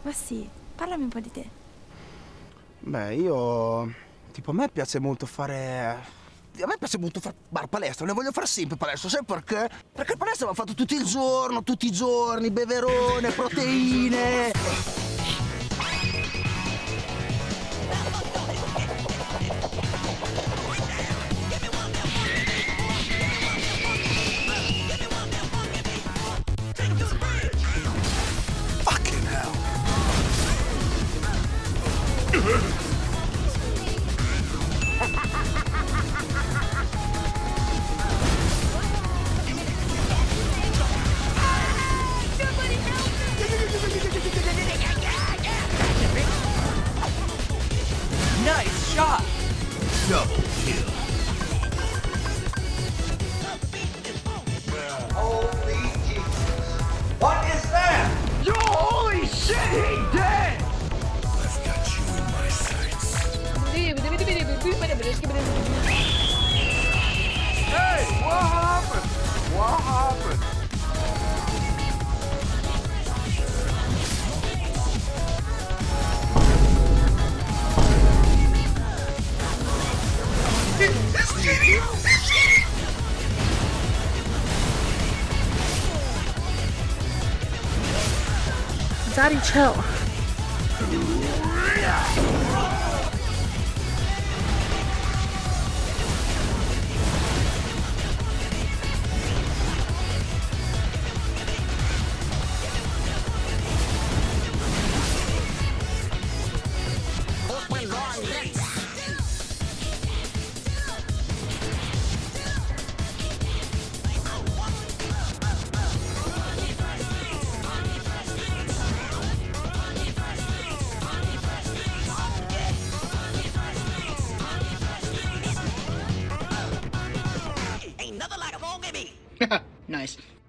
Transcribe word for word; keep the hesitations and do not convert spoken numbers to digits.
Ma sì, parlami un po' di te. Beh, io... Tipo, a me piace molto fare... A me piace molto fare bar palestra, ne voglio fare sempre palestra, sai perché? Perché palestra va fatto tutto il giorno, tutti i giorni, beverone, proteine. Fucking hell. Nice shot! Double kill. Holy Jesus. What is that? Yo, holy shit, he dead! I've got you in my sights. Hey, what happened? What happened? Daddy, chill. Nice.